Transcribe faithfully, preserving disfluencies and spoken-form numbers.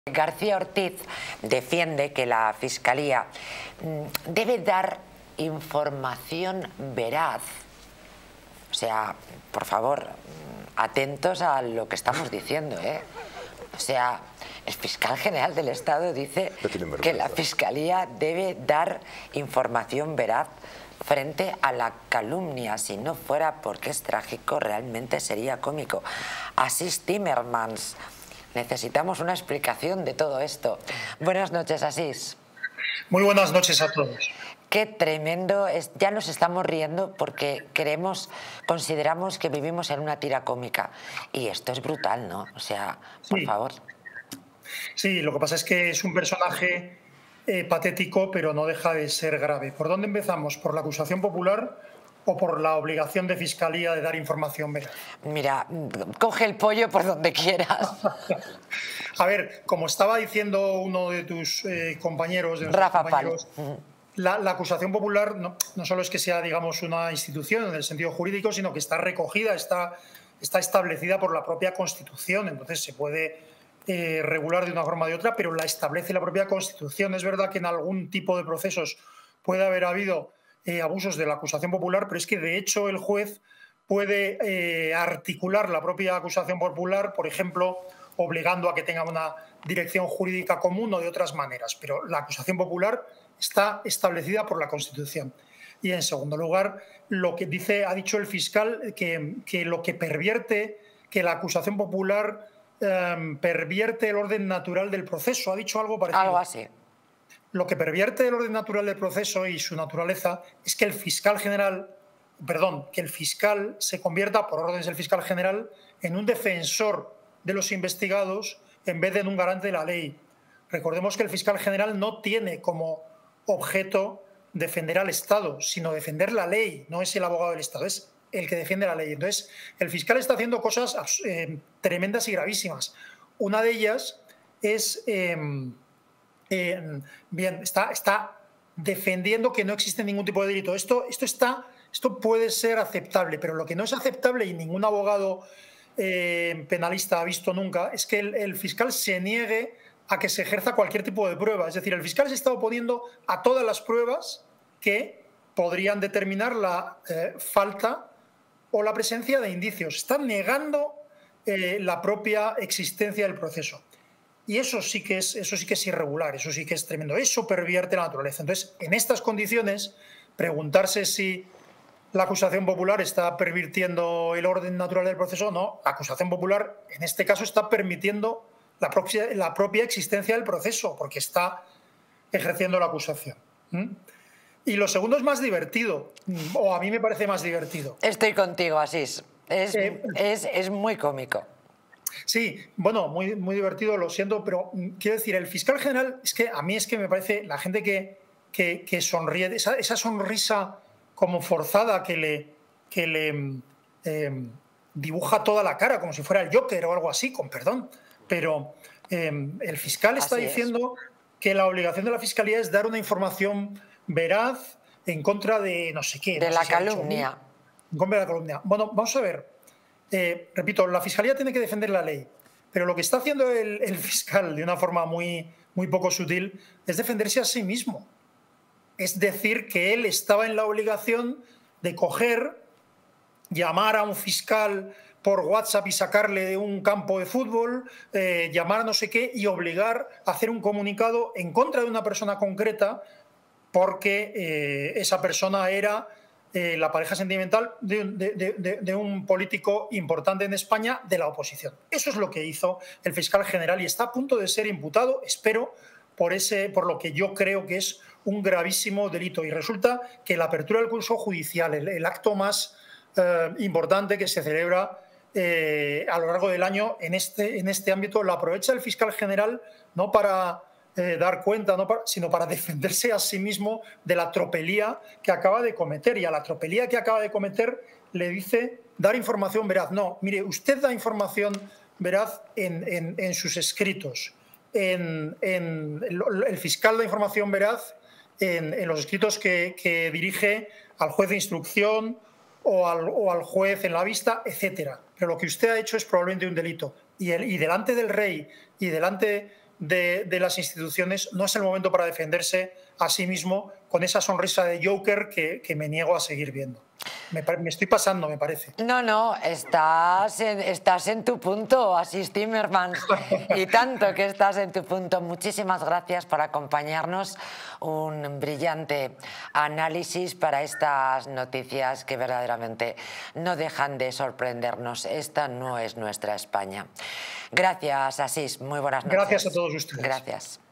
García Ortiz defiende que la Fiscalía debe dar información veraz. O sea, por favor, atentos a lo que estamos diciendo, ¿eh? O sea, el fiscal general del Estado dice que la Fiscalía debe dar información veraz frente a la calumnia. Si no fuera porque es trágico, realmente sería cómico. Asís Timmermans. Necesitamos una explicación de todo esto. Buenas noches, Asís. Muy buenas noches a todos. Qué tremendo. Es, ya nos estamos riendo porque queremos, consideramos que vivimos en una tira cómica. Y esto es brutal, ¿no? O sea, por sí. favor. Sí, lo que pasa es que es un personaje eh, patético, pero no deja de ser grave. ¿Por dónde empezamos? ¿Por la acusación popular o por la obligación de Fiscalía de dar información veraz? Mira, coge el pollo por donde quieras. A ver, como estaba diciendo uno de tus eh, compañeros, de Rafa compañeros, Pal. la, la acusación popular no, no solo es que sea, digamos, una institución en el sentido jurídico, sino que está recogida, está, está establecida por la propia Constitución. Entonces se puede eh, regular de una forma o de otra, pero la establece la propia Constitución. Es verdad que en algún tipo de procesos puede haber habido Eh, abusos de la acusación popular, pero es que de hecho el juez puede eh, articular la propia acusación popular, por ejemplo, obligando a que tenga una dirección jurídica común o de otras maneras, pero la acusación popular está establecida por la Constitución. Y en segundo lugar, lo que dice, ha dicho el fiscal que, que lo que pervierte, que la acusación popular eh, pervierte el orden natural del proceso, ha dicho algo parecido. Algo así. Lo que pervierte el orden natural del proceso y su naturaleza es que el fiscal general, perdón, que el fiscal se convierta, por órdenes del fiscal general, en un defensor de los investigados en vez de en un garante de la ley. Recordemos que el fiscal general no tiene como objeto defender al Estado, sino defender la ley. No es el abogado del Estado, es el que defiende la ley. Entonces, el fiscal está haciendo cosas eh, tremendas y gravísimas. Una de ellas es... Eh, Eh, bien, está, está defendiendo que no existe ningún tipo de delito. Esto, esto, está, esto puede ser aceptable, pero lo que no es aceptable y ningún abogado eh, penalista ha visto nunca es que el, el fiscal se niegue a que se ejerza cualquier tipo de prueba. Es decir, el fiscal se está oponiendo a todas las pruebas que podrían determinar la eh, falta o la presencia de indicios. Está negando eh, la propia existencia del proceso. Y eso sí que es, eso sí que es irregular, eso sí que es tremendo. Eso pervierte la naturaleza. Entonces, en estas condiciones, preguntarse si la acusación popular está pervirtiendo el orden natural del proceso o no, la acusación popular, en este caso, está permitiendo la propia, la propia existencia del proceso, porque está ejerciendo la acusación. ¿Mm? Y lo segundo es más divertido, o a mí me parece más divertido. Estoy contigo, Asís. Es, eh, es, es muy cómico. Sí, bueno, muy, muy divertido, lo siento, pero quiero decir, el fiscal general, es que a mí es que me parece la gente que, que, que sonríe, esa, esa sonrisa como forzada que le, que le eh, dibuja toda la cara, como si fuera el Joker o algo así, con perdón, pero eh, el fiscal está Así diciendo es. que la obligación de la Fiscalía es dar una información veraz en contra de no sé qué. De no la sé si calumnia. En contra de la calumnia. Bueno, vamos a ver. Eh, repito, la Fiscalía tiene que defender la ley, pero lo que está haciendo el, el fiscal de una forma muy, muy poco sutil es defenderse a sí mismo. Es decir, que él estaba en la obligación de coger, llamar a un fiscal por WhatsApp y sacarle de un campo de fútbol, eh, llamar a no sé qué y obligar a hacer un comunicado en contra de una persona concreta porque eh, esa persona era eh, la pareja sentimental de, de, de, de un político importante en España de la oposición. Eso es lo que hizo el fiscal general y está a punto de ser imputado, espero, por, ese, por lo que yo creo que es un gravísimo delito. Y resulta que la apertura del curso judicial, el, el acto más eh, importante que se celebra eh, a lo largo del año en este, en este ámbito, lo aprovecha el fiscal general no para Eh, dar cuenta, no para, sino para defenderse a sí mismo de la tropelía que acaba de cometer. Y a la tropelía que acaba de cometer le dice dar información veraz. No, mire, usted da información veraz en, en, en sus escritos. En, en, el fiscal da información veraz en, en los escritos que, que dirige al juez de instrucción o al, o al juez en la vista, etcétera. Pero lo que usted ha hecho es probablemente un delito. Y, el, y delante del rey y delante de, de las instituciones, no es el momento para defenderse a sí mismo con esa sonrisa de Joker que, que me niego a seguir viendo. Me, me estoy pasando, me parece. No, no, estás en, estás en tu punto, Asís Timmermans, y tanto que estás en tu punto. Muchísimas gracias por acompañarnos. Un brillante análisis para estas noticias que verdaderamente no dejan de sorprendernos. Esta no es nuestra España. Gracias, Asís. Muy buenas noches. Gracias a todos ustedes. Gracias.